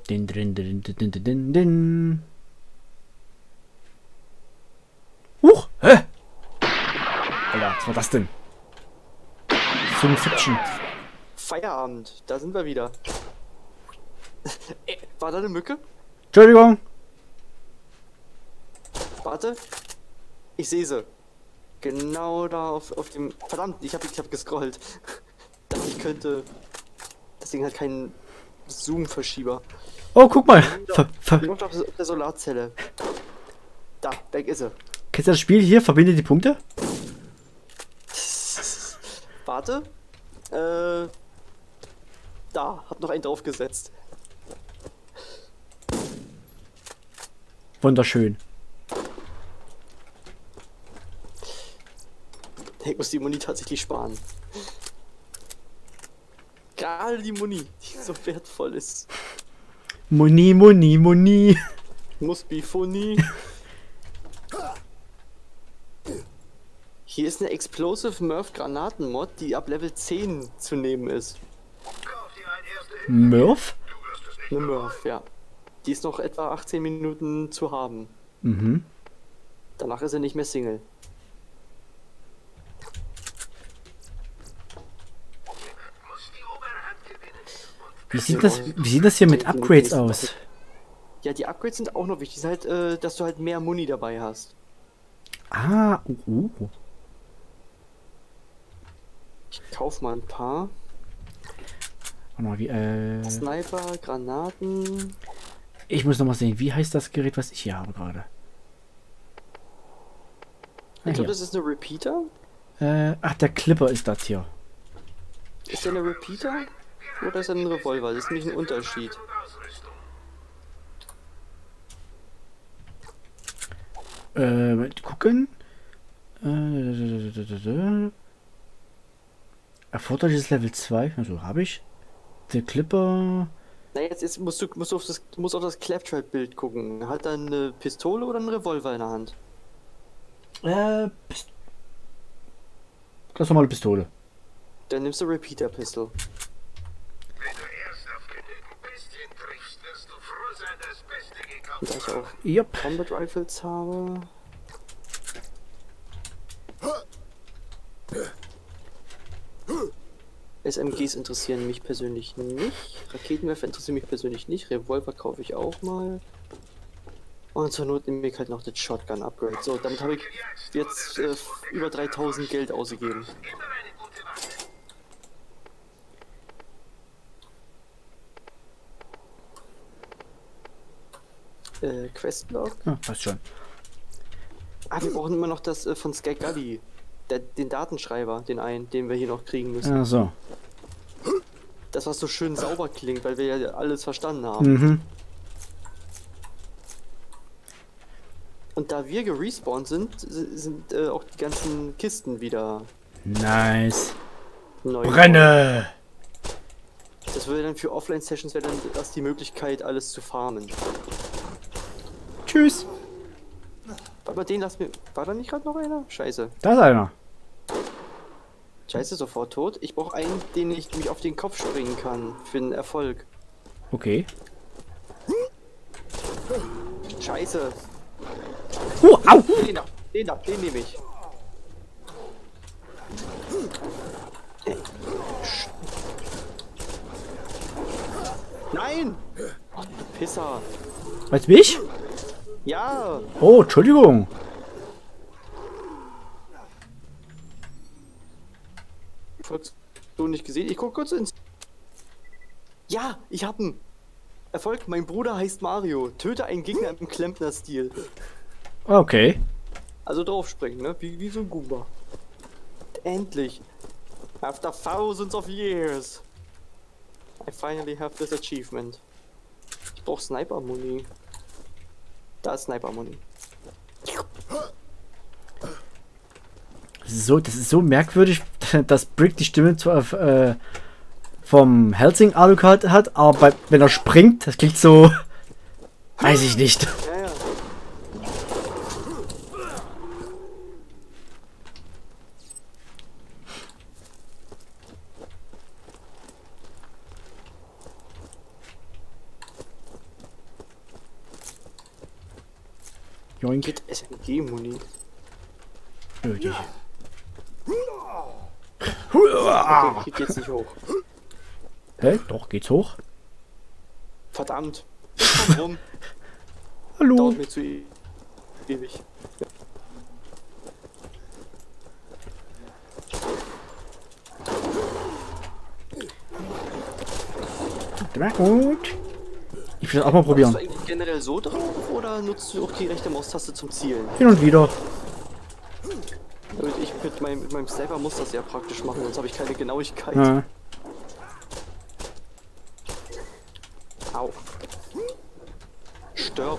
Din, din, din, din, din, din, din. Huch! Hä? Alter, was war das denn? So ein Fiction. Feierabend, da sind wir wieder. War da eine Mücke? Entschuldigung. Warte. Ich sehe sie. Genau da auf dem... Verdammt, ich hab gescrollt. Dass ich könnte... Das Ding hat keinen Zoom-Verschieber. Oh, guck mal. Nur auf der Solarzelle. Da, weg ist sie. Kennst du das Spiel hier? Verbinde die Punkte? Warte. Da, hab noch einen draufgesetzt. Wunderschön. Ich muss die Muni tatsächlich sparen. Gerade die Muni, die so wertvoll ist. Moni, Moni, Moni. Muss be funny. Hier ist eine Explosive Murph Granaten-Mod, die ab Level 10 zu nehmen ist. Murph? Eine Murph, ja. Die ist noch etwa 18 Minuten zu haben. Mhm. Danach ist er nicht mehr Single. Wie sieht das hier mit Upgrades aus? Ja, die Upgrades sind auch noch wichtig. Das ist halt, dass du halt mehr Muni dabei hast. Ah, Ich kauf mal ein paar. Warte mal, Sniper, Granaten. ich muss noch mal sehen, wie heißt das Gerät, was ich hier habe gerade? Ich glaube, das ist eine Repeater. Ach, der Clipper ist das hier. Ist der eine Repeater? Oder ist er ein Revolver? Das ist nämlich ein Unterschied. Gucken. Erforderliches Level 2. Also habe ich. Der Clipper. Na, jetzt musst du musst auf das Claptrap-Bild gucken. Hat er eine Pistole oder einen Revolver in der Hand? Ganz normale Pistole. Dann nimmst du Repeater Pistol. Und da ich auch Yep. Combat Rifles habe. SMGs interessieren mich persönlich nicht. Raketenwerfer interessieren mich persönlich nicht. Revolver kaufe ich auch mal. Und zur Not nehme ich halt noch das Shotgun Upgrade. So, damit habe ich jetzt über 3000 Geld ausgegeben. Questlog. Ja, passt schon. Ah, wir brauchen immer noch das von Sky Gully. Den Datenschreiber, den wir hier noch kriegen müssen. Ja, so. Das, was so schön sauber klingt, weil wir ja alles verstanden haben. Mhm. Und da wir gerespawnt sind auch die ganzen Kisten wieder Nice. neu. Brenne! Das würde dann für Offline-Sessions wäre dann erst die Möglichkeit, alles zu farmen. Tschüss. Aber den lass mir. War da nicht gerade noch einer? Scheiße. Da ist einer. Scheiße, sofort tot. Ich brauche einen, den ich mich auf den Kopf springen kann. Für den Erfolg. Okay. Scheiße. Au! Den nehme ich. Nein! Ach, du Pisser. Weißt mich? Ja! Oh, Entschuldigung. Erfolg so nicht gesehen. Ich guck kurz ins. Ja, ich hab einen Erfolg. Mein Bruder heißt Mario. Töte einen Gegner im Klempner-Stil. Okay. Also draufspringen, ne? Wie so ein Goomba. Endlich. After thousands of years. I finally have this achievement. Ich brauch Sniper-Muni. Da ist Sniper-Muni. Das ist so merkwürdig, dass Brick die Stimme vom Helsing Alucard hat, aber wenn er springt, das klingt so. Weiß ich nicht. Ja, ja. Joink. Mit SMG-Muni. Nötig. Okay, geht jetzt nicht hoch. Hä? Doch, geht's hoch. Verdammt. Ich komm rum. Hallo. Dauert mir zu ewig. Gut. Ich will das auch mal probieren. Bist du eigentlich generell so drauf oder nutzt du auch die rechte Maustaste zum Zielen? Hin und wieder. Und ich mit meinem Sniper muss das ja praktisch machen, sonst habe ich keine Genauigkeit. Ja. Au. Stirb.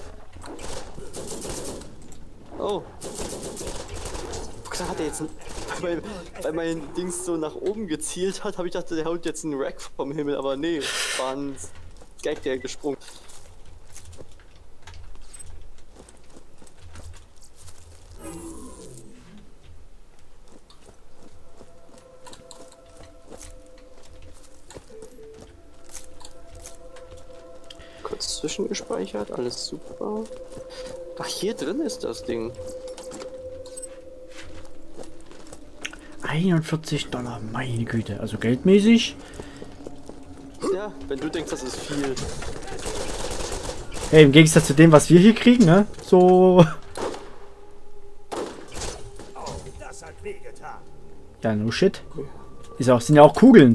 Oh. Hat er jetzt weil mein Dings so nach oben gezielt hat, habe ich gedacht, der haut jetzt einen Rack vom Himmel, aber nee, war ein Gag, der gesprungen. Kurz zwischengespeichert, alles super. Ach, hier drin ist das Ding. $41, meine Güte. Also geldmäßig. Ja, wenn du denkst, das ist viel. Hey, im Gegensatz zu dem, was wir hier kriegen, ne? So. Das hat wehgetan. Ja, no shit. Sind ja auch Kugeln.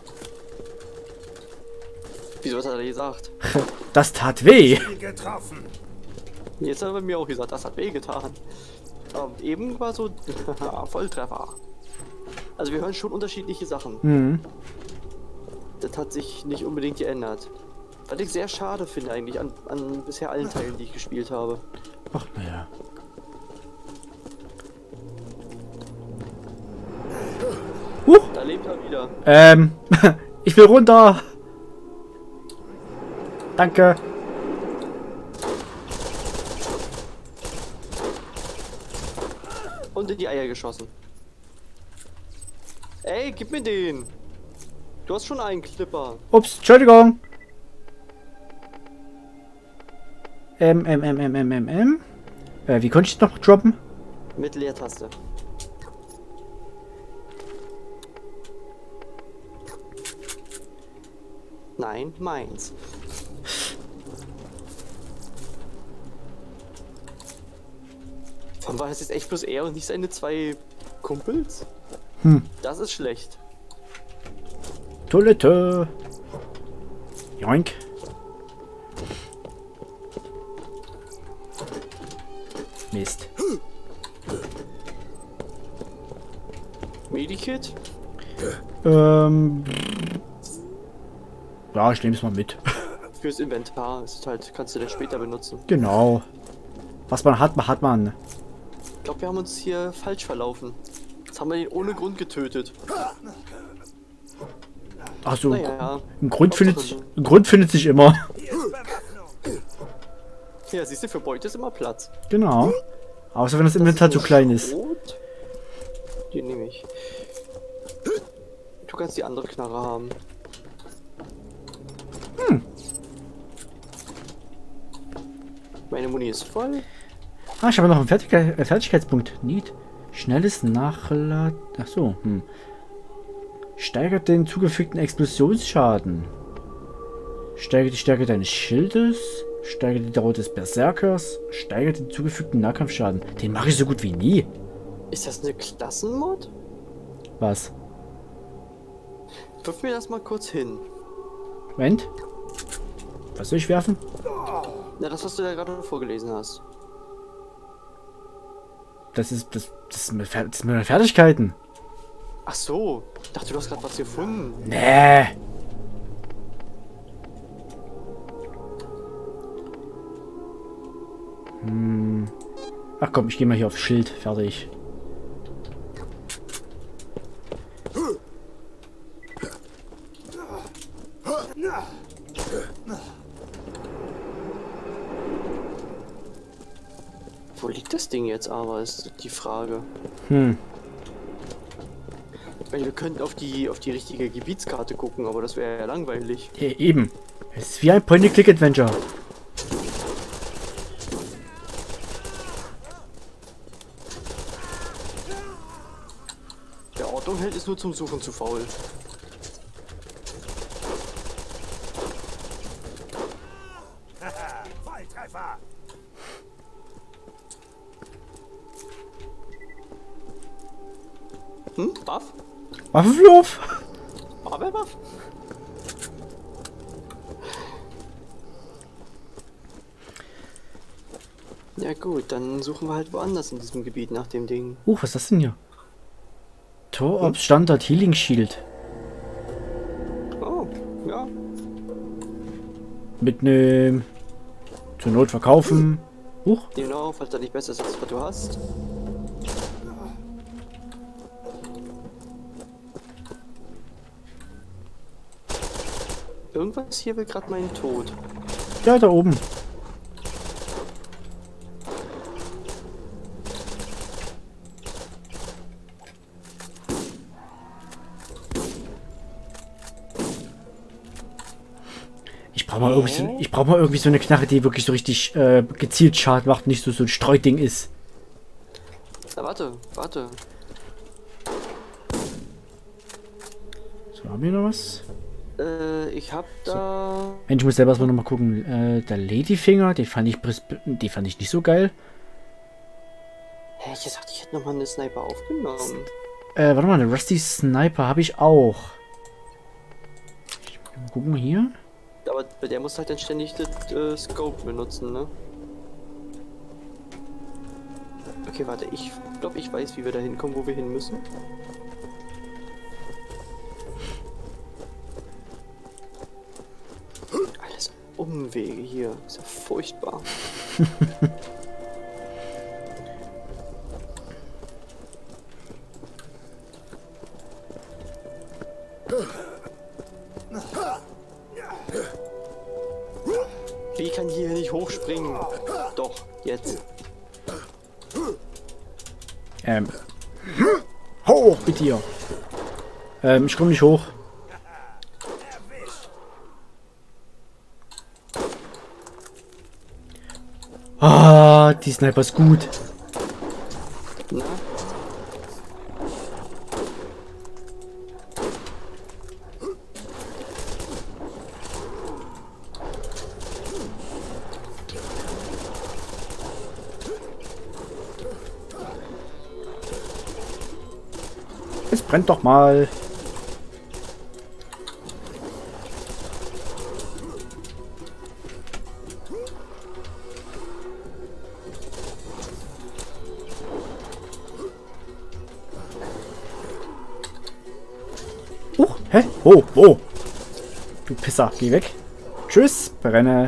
Wieso hat er gesagt? Das tat weh. Getroffen. Jetzt hat er bei mir auch gesagt, das hat wehgetan. Eben war so Volltreffer. Also wir hören schon unterschiedliche Sachen. Mhm. Das hat sich nicht unbedingt geändert. Was ich sehr schade finde eigentlich an bisher allen Teilen, die ich gespielt habe. Ach, naja. Da lebt er wieder. Ich will runter. Danke. Und in die Eier geschossen. Ey, gib mir den! Du hast schon einen Clipper. Ups, Entschuldigung. Wie konnte ich noch droppen? Mit Leertaste. Nein, meins. Warum war das jetzt echt bloß er und nicht seine zwei Kumpels? Das ist schlecht. Toilette. Joink. Mist. Medikit? Ja, ich nehme es mal mit. Fürs Inventar. Ist halt, kannst du dann später benutzen. Genau. Was man hat, hat man. Ich glaube, wir haben uns hier falsch verlaufen. Jetzt haben wir ihn ohne Grund getötet. Ach so, Naja. ein Grund findet sich immer. Ja, siehst du, für Beute ist immer Platz. Genau. Außer wenn das Inventar zu klein ist. Rot. Die nehme ich. Du kannst die andere Knarre haben. Meine Muni ist voll. Ah, ich habe noch einen Fertigkeitspunkt. Neat. Schnelles Nachladen. Ach so. Steigert den zugefügten Explosionsschaden. Steigert die Stärke deines Schildes. Steigert die Dauer des Berserkers. Steigert den zugefügten Nahkampfschaden. Den mache ich so gut wie nie. Ist das eine Klassenmod? Was? Wirf mir das mal kurz hin. Moment. Was soll ich werfen? Na, das, was du da gerade vorgelesen hast. Das ist meine Fertigkeiten. Ach so. Ich dachte, du hast gerade was gefunden. Nee. Ach komm, ich gehe mal hier auf Schild. Fertig. Wo liegt das Ding jetzt aber, ist die Frage. Hm. Weil wir könnten auf die richtige Gebietskarte gucken, aber das wäre ja langweilig. Ja, eben. Es ist wie ein Point-and-Click-Adventure. ist nur zum Suchen zu faul. Haha, Volltreffer. Buff? Waffenwurf! Buff? Ja gut, dann suchen wir halt woanders in diesem Gebiet nach dem Ding. Was ist das denn hier? Tor Standard Healing Shield. Oh, ja. Mitnehmen. Zur Not verkaufen. Genau, falls da nicht besser ist, als was du hast. Irgendwas hier will gerade meinen Tod. Ja, da oben. Ich brauche mal irgendwie so eine Knarre, die wirklich so richtig gezielt Schaden macht, nicht so ein Streuding ist. Na, warte. So, haben wir noch was? Ich hab da... Mensch, ich muss selber erstmal noch mal gucken. Der Ladyfinger, den fand ich nicht so geil. Hä, ich dachte, ich hätte nochmal eine Sniper aufgenommen. Warte mal, eine Rusty Sniper habe ich auch. Mal gucken hier. Aber bei der muss halt dann ständig das Scope benutzen, ne? Okay, warte, ich glaube, ich weiß, wie wir da hinkommen, wo wir hin müssen. Alles Umwege hier, ist ja furchtbar. Wie kann hier nicht hochspringen? Doch, jetzt. Hoch mit dir. Ich komme nicht hoch. Ah, die Sniper ist gut. Na? Es brennt doch mal. Hä? Wo? Du Pisser, geh weg. Tschüss, brenne.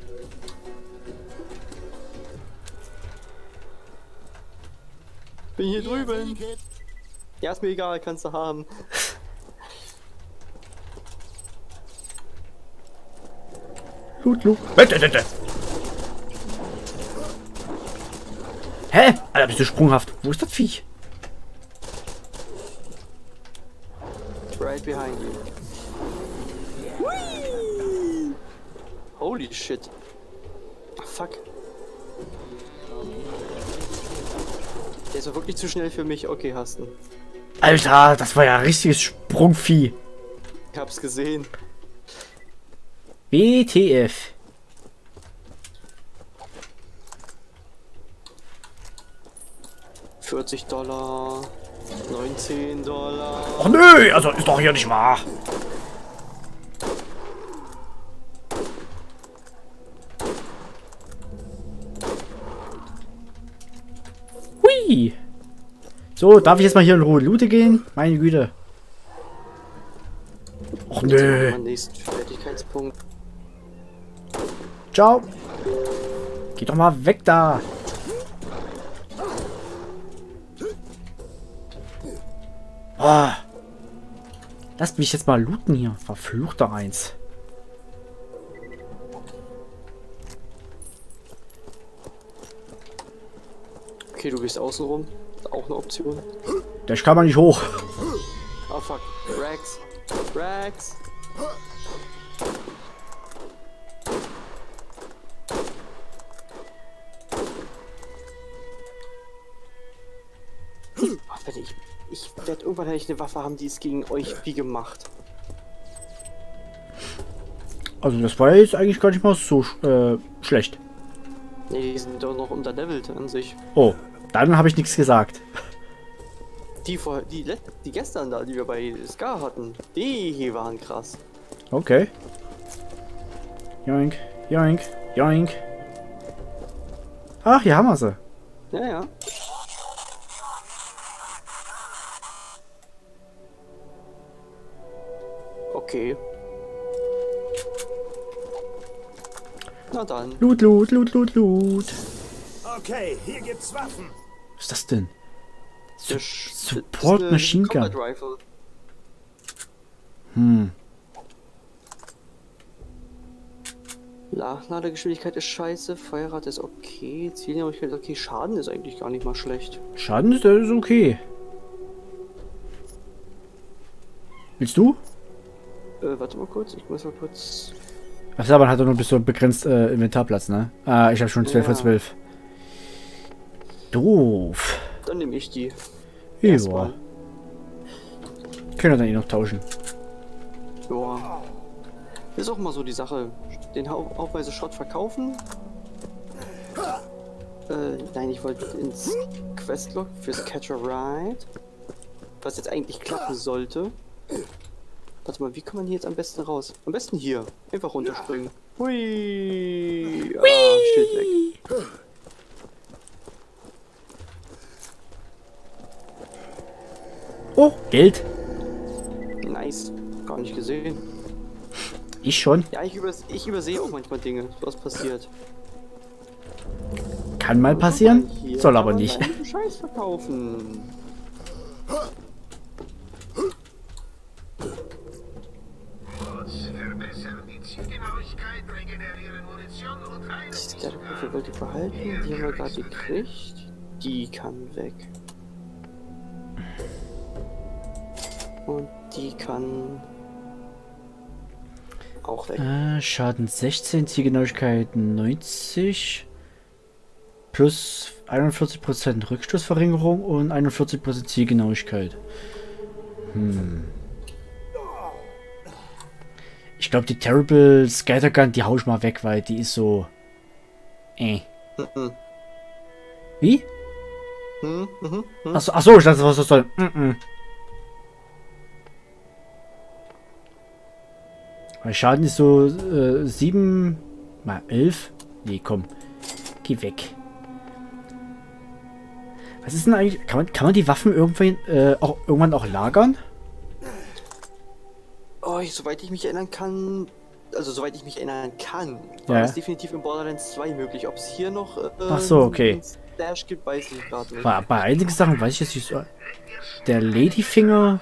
Bin hier drüben. Ja, ist mir egal, kannst du haben. Loot. Hä? Alter, bist du sprunghaft. Wo ist das Viech? Right behind you. Whee! Holy shit. Fuck. Der ist doch wirklich zu schnell für mich. Okay, hast du. Alter, das war ja ein richtiges Sprungvieh. Ich hab's gesehen. WTF. $40, $19. Ach nö, also ist doch hier nicht wahr. Hui. So, darf ich jetzt mal hier in Ruhe looten gehen? Meine Güte. Och nö. Am nächsten Fertigkeitspunkt. Ciao. Geh doch mal weg da. Oh. Lasst mich jetzt mal looten hier. Verfluchter eins. Okay, du gehst außen rum. Ist auch eine Option. Der kann man nicht hoch. Oh fuck. Rex. Ach, wenn ich irgendwann hätte ich eine Waffe haben, die ist gegen euch wie gemacht. Also das war jetzt eigentlich gar nicht mal so schlecht. Nee, die sind doch noch unterlevelt an sich. Oh, dann habe ich nichts gesagt. Die gestern da, die wir bei Scar hatten, die hier waren krass. Okay. Joink, joink, joink. Ach, hier haben wir sie. Ja, ja. Okay. Na dann. Loot, Loot, Loot, Loot, Loot. Okay, hier gibt's Waffen. Was ist das denn? Das Support ist eine Machine Gun. Combat Rifle. Hm. Ladegeschwindigkeit ist scheiße, Feuerrate ist okay, Zielgenauigkeit ist okay, Schaden ist eigentlich gar nicht mal schlecht. Schaden ist okay. Willst du? Warte mal kurz, ich muss mal kurz... Ach, aber hat er nur bis so begrenzt Inventarplatz, ne? Ah, ich habe schon 12 von 12. Doof. Dann nehme ich die. Ja. Erstmal. Können wir dann eh noch tauschen. Ja. Ist auch mal so die Sache. Den haufenweise Schrott verkaufen. Nein, ich wollte ins Questlog fürs Catch a Ride. Was jetzt eigentlich klappen sollte. Warte mal, wie kann man hier jetzt am besten raus? Am besten hier. Einfach runterspringen. Hui! Ah, Schild weg. Oh, Geld. Nice. Gar nicht gesehen. Ich schon. Ja, ich übersehe auch manchmal Dinge, was passiert. Kann mal passieren. Hier Soll kann aber man nicht. deinen Scheiß verkaufen. Dafür wollte ich behalten. Die haben wir gerade gekriegt. Die kann weg. Und die kann auch weg. Schaden 16, Zielgenauigkeit 90. Plus 41% Rückstoßverringerung und 41% Zielgenauigkeit. Ich glaube, die Terrible Scattergun, die hau ich mal weg, weil die ist so... Wie? Achso, ich dachte, was das soll. Weil Schaden ist so 7 mal 11. Nee, komm. Geh weg. Was ist denn eigentlich... Kann man die Waffen irgendwann auch lagern? Oh, soweit ich mich erinnern kann... Also, soweit ich mich erinnern kann, war es definitiv in Borderlands 2 möglich. Ob es hier noch ach so, okay. einen Stash gibt, weiß ich gerade nicht. Bei einigen Sachen weiß ich jetzt nicht so. Der Ladyfinger...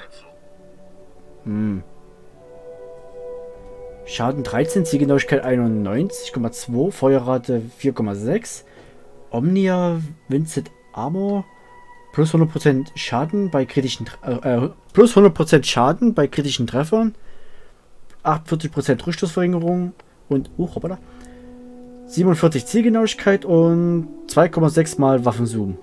Schaden 13, Zielgenauigkeit 91,2, Feuerrate 4,6. Omnia Vincent Armor plus 100% Schaden bei kritischen plus 100% Schaden bei kritischen Treffern, 48% Rückstoßverringerung und hoppala, 47 Zielgenauigkeit und 2,6 mal Waffenzoom.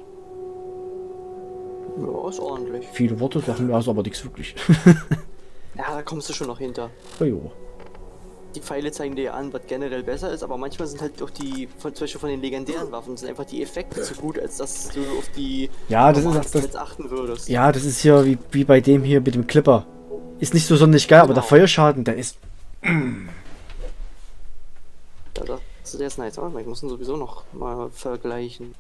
Ja, ist ordentlich. Viele Worte sagen mir also aber nichts wirklich. Ja, da kommst du schon noch hinter. Oh, jo. Die Pfeile zeigen dir an, was generell besser ist, aber manchmal sind halt auch die, zum Beispiel von den legendären Waffen, sind einfach die Effekte zu gut, als dass du auf die ja, das ist das achten würdest. Ja, das ist ja wie bei dem hier mit dem Clipper. Ist nicht so sonderlich geil, aber der Feuerschaden, der ist... Der ist nice, aber ich muss ihn sowieso noch mal vergleichen.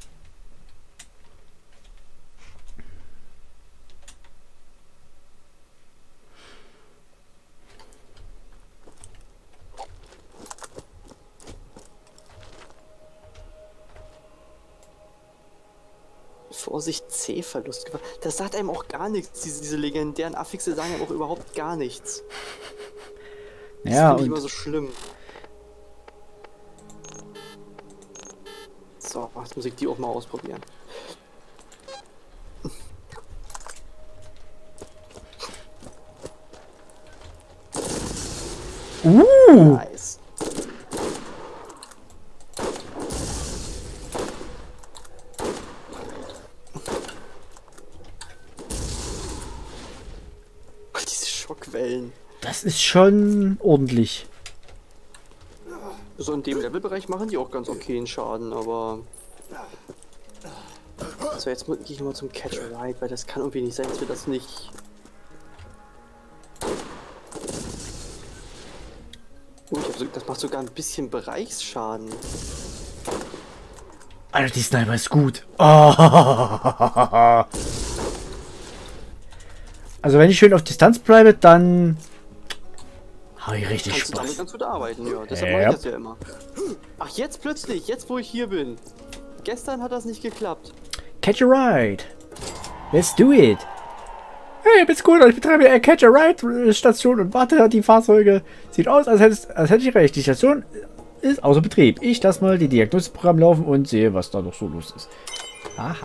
Vorsicht, C-Verlust. Das sagt einem auch gar nichts. Diese legendären Affixe sagen einem auch überhaupt gar nichts. Das ja, finde ich immer so schlimm. So, jetzt muss ich die auch mal ausprobieren. Nice. Fällen. Das ist schon ordentlich. So in dem Levelbereich machen die auch ganz okayen Schaden, aber... So, jetzt gehe ich mal zum Catch a Ride, weil das kann irgendwie nicht sein, dass wir das nicht... das macht sogar ein bisschen Bereichsschaden. Alter, die Sniper ist gut. Oh. Also wenn ich schön auf Distanz bleibe, dann habe ich richtig Kannst du damit Spaß. ganz gut arbeiten, ja. Deshalb mache ich das ja immer. Ach, jetzt plötzlich, jetzt wo ich hier bin. Gestern hat das nicht geklappt. Catch a Ride. Let's do it. Hey, bist gut, ich betreibe eine Catch a Ride Station und warte, die Fahrzeuge. Sieht aus, als hätte ich recht. Die Station ist außer Betrieb. Ich lasse mal die Diagnoseprogramm laufen und sehe, was da noch so los ist. Aha.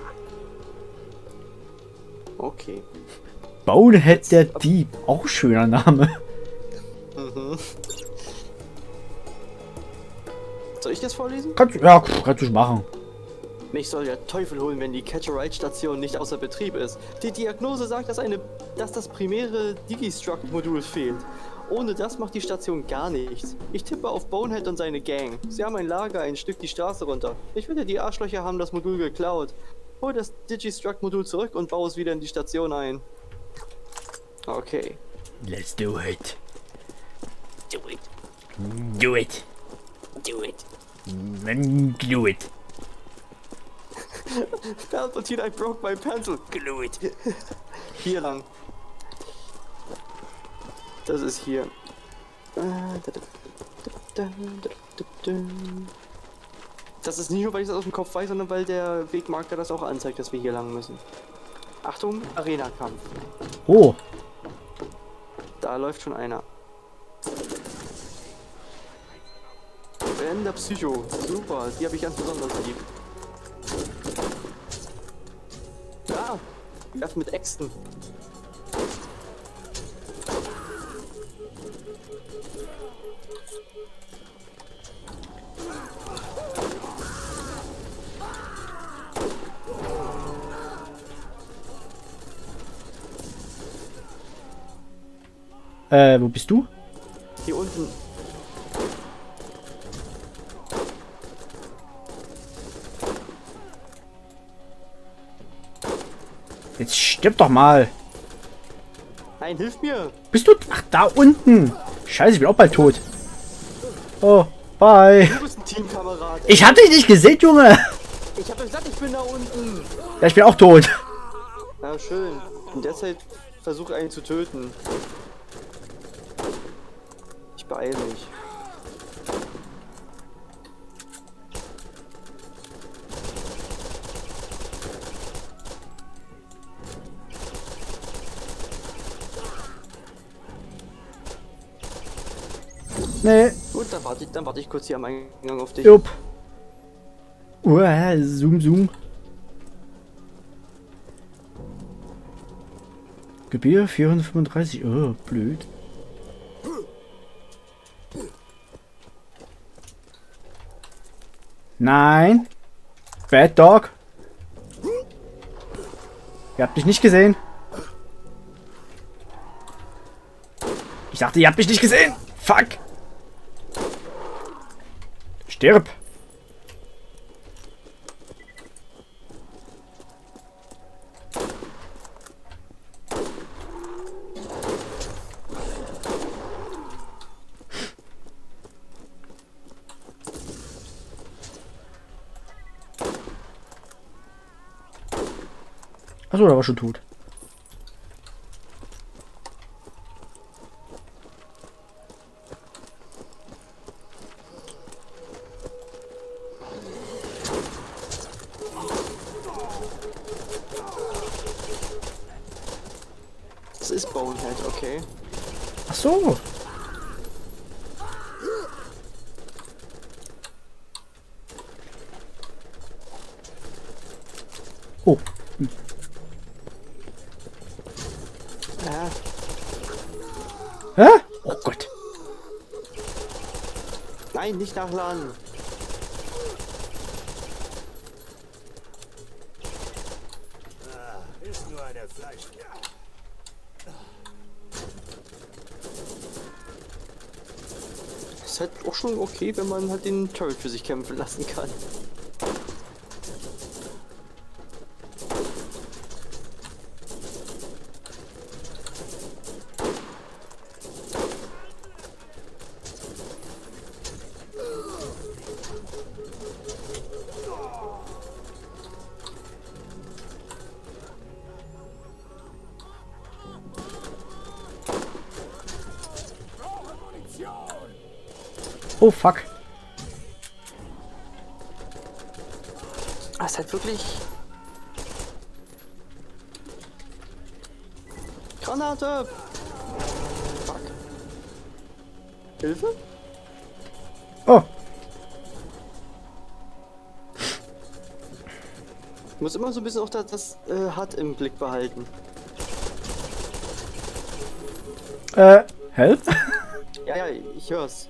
Okay. Bonehead der Dieb. Auch schöner Name. Mhm. Soll ich das vorlesen? Kannst du machen. Mich soll der Teufel holen, wenn die Catch-a-Ride-Station nicht außer Betrieb ist. Die Diagnose sagt, dass das primäre Digistruct-Modul fehlt. Ohne das macht die Station gar nichts. Ich tippe auf Bonehead und seine Gang. Sie haben ein Lager ein Stück die Straße runter. Ich wette, die Arschlöcher haben das Modul geklaut. Hol das Digistruct-Modul zurück und baue es wieder in die Station ein. Okay. Let's do it. Do it. Do it. Do it. Do it. Palpatine, I broke my pencil. Glue it. Hier lang. Das ist hier. Das ist nicht nur, weil ich das aus dem Kopf weiß, sondern weil der Wegmarker das auch anzeigt, dass wir hier lang müssen. Achtung, Arena-Kampf. Oh. Da läuft schon einer. Der Psycho. Super, die habe ich ganz besonders lieb. Ja, wir werfen mit Äxten. Wo bist du? Hier unten. Jetzt stirb doch mal. Nein, hilf mir! Bist du? Ach, da unten. Scheiße, ich bin auch bald tot. Oh, bye. Du bist ein Teamkamerad. Ich hab dich nicht gesehen, Junge. Ich hab doch gesagt, ich bin da unten. Ja, ich bin auch tot. Ja, schön. In der Zeit versuche einen zu töten. Ich beeile mich. Nee. Gut, dann warte ich kurz hier am Eingang auf dich. Jupp. Uah, zoom, zoom. Gebühr 435. Oh, blöd. Nein. Bad Dog. Ihr habt mich nicht gesehen. Ich dachte, ihr habt mich nicht gesehen. Fuck. Stirb. Achso, der war schon tot. Das ist Bonehead, okay. Ach so. Oh. Ja, Hä? Oh Gott. nein, nicht nachladen. Ist nur eine Fleischkette. ist halt auch schon okay, wenn man halt den Turret für sich kämpfen lassen kann. Oh, fuck. Das ist halt wirklich... Granate! Fuck. Hilfe? Oh. Ich muss immer so ein bisschen auch das HUD im Blick behalten. Help? Ja, ja, ich hör's.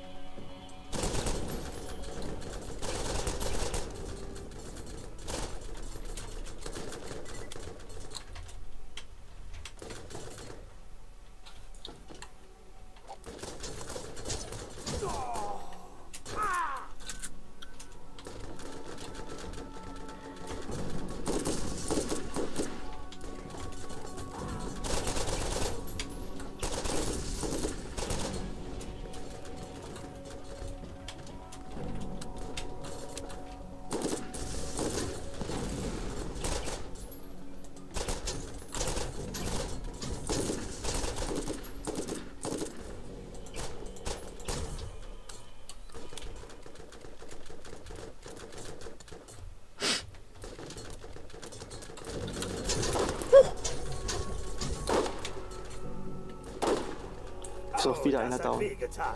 Ist auch wieder einer down.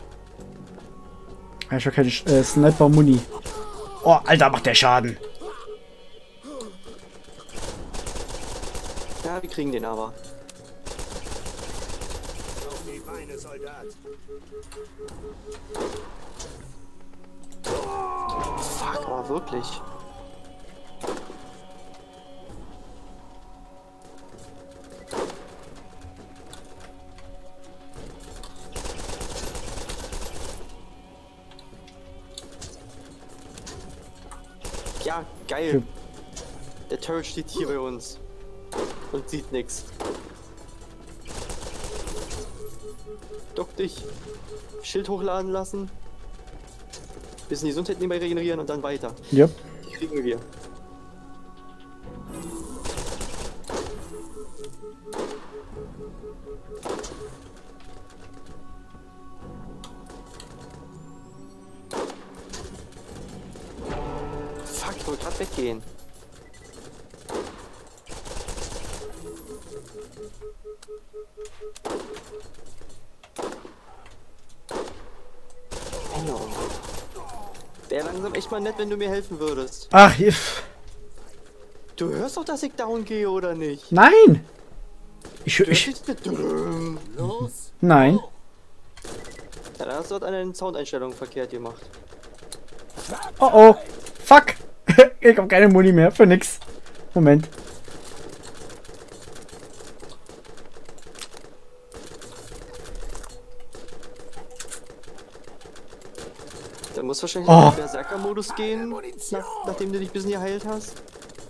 Ich habe keine Sniper-Muni. Oh, Alter, macht der Schaden. Ja, wir kriegen den aber. Auf die Beine, Soldat. Fuck, aber wirklich. Ja, geil. Der Turret steht hier bei uns und sieht nix. Duck dich. Schild hochladen lassen. Bisschen die Gesundheit nebenbei regenerieren und dann weiter. Yep. Die kriegen wir. Fuck, ich wollte gerade weggehen. Genau. Wäre langsam echt mal nett, wenn du mir helfen würdest. Ach, if. Du hörst doch, dass ich down gehe, oder nicht? Nein! Ich. Los! Nein. Ja, dann hast du dort an den Soundeinstellungen verkehrt gemacht. Oh oh. Fuck. Ich hab keine Muni mehr für nix. Moment. Dann muss wahrscheinlich Oh. in den Berserker-Modus gehen, nachdem du dich ein bisschen geheilt hast.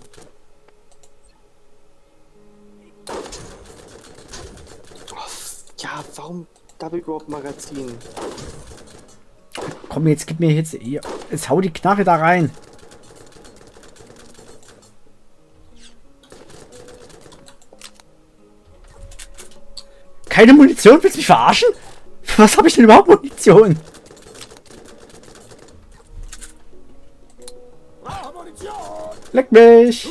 Oh, ja, warum Double Grop Magazin? Komm, jetzt gib mir jetzt. Jetzt hau die Knarre da rein. Keine Munition? Willst du mich verarschen? Für was habe ich denn überhaupt Munition? Leck mich!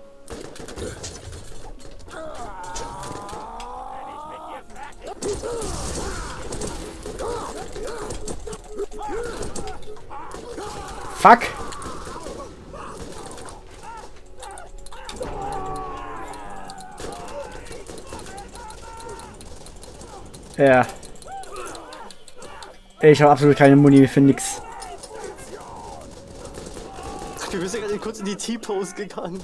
Fuck! Ja. Ich habe absolut keine Muni für nix. Wir bist ja gerade kurz in die T-Pose gegangen.